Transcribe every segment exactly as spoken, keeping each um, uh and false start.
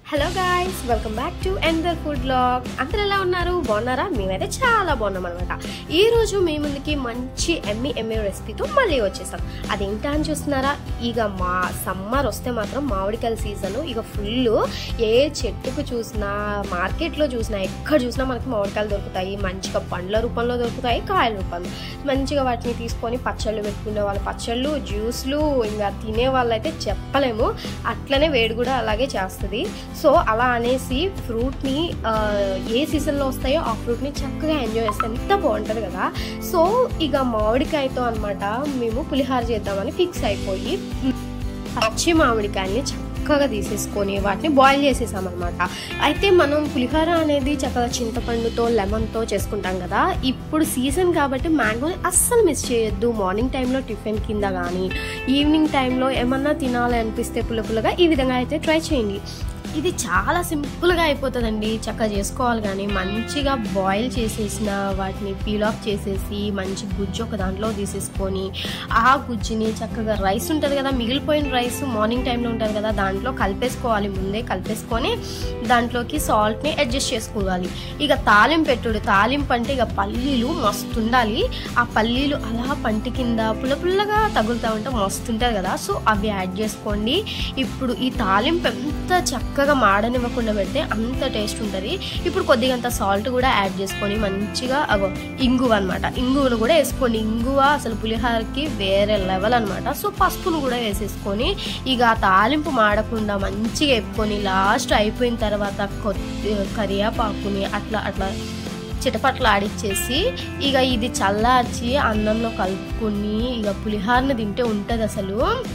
Hello guys, welcome back to ఎన్దర్ food blog. అందరూ ఎలా ఉన్నారు? బాగున్నారా? మేమైతే చాలా బాగున్నాం అనమాట. ఈ రోజు మీ ముందుకి మంచి ఎమ్మి ఎమ్మి రెసిపీతో మళ్ళీ వచ్చేసాం. అదేంటా అని చూస్తున్నారా? ఇక మా సమ్మర్ వస్తే మాత్రం మామిడికాయల సీజన్. ఇక ఫుల్ ఏ చెట్టుకు చూసినా, మార్కెట్లో చూసినా, ఎక్కడ చూసినా మనకి మామిడికాయలు దొరుకుతాయి. మంచిగా పండ్ల రూపంలో దొరుకుతాయి, కాయల రూపంలో. మంచిగా వాటిని తీసుకొని పచ్చళ్ళు పెట్టుకునే వాళ్ళు పచ్చళ్ళు, జ్యూస్లు, ఇంకా తినే వాళ్ళైతే చెప్పలేము. అట్లనే వేడి కూడా అలాగే చేస్తుంది. సో అలా అనేసి ఫ్రూట్ని ఏ సీజన్లో వస్తాయో ఆ ఫ్రూట్ని చక్కగా ఎంజాయ్ చేస్తే ఎంత బాగుంటుంది కదా. సో ఇక మామిడికాయతో అనమాట మేము పులిహార చేద్దామని ఫిక్స్ అయిపోయి పచ్చి మామిడికాయల్ని చక్కగా తీసేసుకొని వాటిని బాయిల్ చేసేసామన్నమాట. అయితే మనం పులిహోర అనేది చక్కగా చింతపండుతో లెమన్తో చేసుకుంటాం కదా. ఇప్పుడు సీజన్ కాబట్టి మ్యాంగోని అస్సలు మిస్ చేయొద్దు. మార్నింగ్ టైంలో టిఫిన్ కింద కానీ, ఈవినింగ్ టైంలో ఏమన్నా తినాలి అనిపిస్తే పుల్ల పుల్లగా ఈ విధంగా అయితే ట్రై చేయండి. ఇది చాలా సింపుల్గా అయిపోతుందండి. చక్కగా చేసుకోవాలి. కానీ మంచిగా బాయిల్ చేసేసిన వాటిని పీల్ ఆఫ్ చేసేసి మంచి గుజ్జు ఒక దాంట్లో తీసేసుకొని ఆ గుజ్జుని చక్కగా రైస్ ఉంటుంది కదా, మిగిలిపోయిన రైస్ మార్నింగ్ టైంలో ఉంటుంది కదా, దాంట్లో కలిపేసుకోవాలి. ముందే కలిపేసుకొని దాంట్లోకి సాల్ట్ని అడ్జస్ట్ చేసుకోవాలి. ఇక తాలింపు పెట్టుడు. తాలింపు అంటే ఇక పల్లీలు మస్తు ఉండాలి. ఆ పల్లీలు అలా పంటి కింద పుల్ల పుల్లగా తగులుతూ ఉంటే మస్తు ఉంటుంది కదా. సో అవి యాడ్ చేసుకోండి. ఇప్పుడు ఈ తాలింపు ఎంత చక్కగా చక్కగా మాడనివ్వకుండా పెడితే అంత టేస్ట్ ఉంటుంది. ఇప్పుడు కొద్దిగా అంత సాల్ట్ కూడా యాడ్ చేసుకొని మంచిగా అగో ఇంగువ అనమాట, ఇంగువను కూడా వేసుకోండి. ఇంగువ అసలు పులిహోరకి వేరే లెవెల్ అనమాట. సో పసుపును కూడా వేసేసుకొని ఇక తాలింపు మాడకుండా మంచిగా వేపుకొని లాస్ట్ అయిపోయిన తర్వాత కొద్ది కరివేపాకుని అట్లా అట్లా చిటపట్ల ఆడిచ్చేసి ఇక ఇది చల్లార్చి అన్నంలో కలుపుకొని ఇక పులిహోరని తింటే ఉంటుంది అసలు.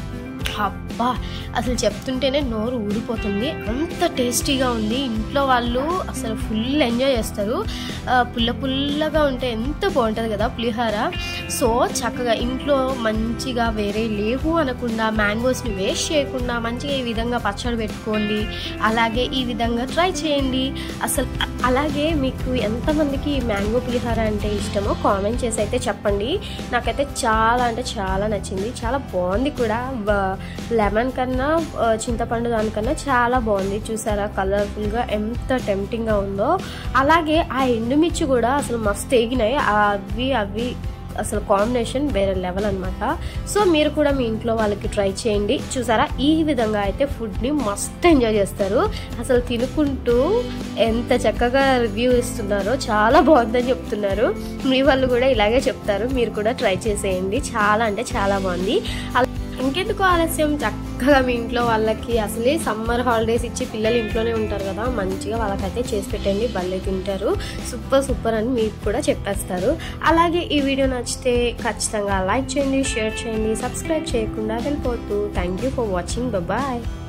అబ్బా, అసలు చెప్తుంటేనే నోరు ఊడిపోతుంది, అంత టేస్టీగా ఉంది. ఇంట్లో వాళ్ళు అసలు ఫుల్ ఎంజాయ్ చేస్తారు. పుల్ల పుల్లగా ఉంటే ఎంత బాగుంటుంది కదా పులిహోర. సో చక్కగా ఇంట్లో మంచిగా వేరే లేవు అనకుండా, మ్యాంగోస్ని వేస్ట్ చేయకుండా మంచిగా ఈ విధంగా పచ్చడి పెట్టుకోండి. అలాగే ఈ విధంగా ట్రై చేయండి. అసలు అలాగే మీకు ఎంతమందికి మ్యాంగో పులిహోర అంటే ఇష్టమో కామెంట్ చేసి అయితే చెప్పండి. నాకైతే చాలా అంటే చాలా నచ్చింది, చాలా బాగుంది కూడా. లెమన్ కన్నా చింతపండు దానికన్నా చాలా బాగుంది. చూసారా కలర్ఫుల్గా ఎంత టెంప్టింగ్గా ఉందో. అలాగే ఆ ఎండుమిర్చి కూడా అసలు మస్తు ఎగినాయి. అవి అవి అసలు కాంబినేషన్ వేరే లెవెల్ అనమాట. సో మీరు కూడా మీ ఇంట్లో వాళ్ళకి ట్రై చేయండి. చూసారా ఈ విధంగా అయితే ఫుడ్ని మస్తు ఎంజాయ్ చేస్తారు. అసలు తినుకుంటూ ఎంత చక్కగా రివ్యూ ఇస్తున్నారో, చాలా బాగుందని చెప్తున్నారు. మీ వాళ్ళు కూడా ఇలాగే చెప్తారు. మీరు కూడా ట్రై చేసేయండి. చాలా అంటే చాలా బాగుంది. ఇంకెందుకు ఆలస్యం, చక్కగా మీ ఇంట్లో వాళ్ళకి అసలే సమ్మర్ హాలిడేస్ ఇచ్చి పిల్లలు ఇంట్లోనే ఉంటారు కదా, మంచిగా వాళ్ళకైతే చేసి పెట్టండి. భలే తింటారు. సూపర్ సూపర్ అని మీకు కూడా చెప్పేస్తారు. అలాగే ఈ వీడియో నచ్చితే ఖచ్చితంగా లైక్ చేయండి, షేర్ చేయండి, సబ్స్క్రైబ్ చేయకుండా వెళ్ళిపోతూ. Thank you for watching. Bye.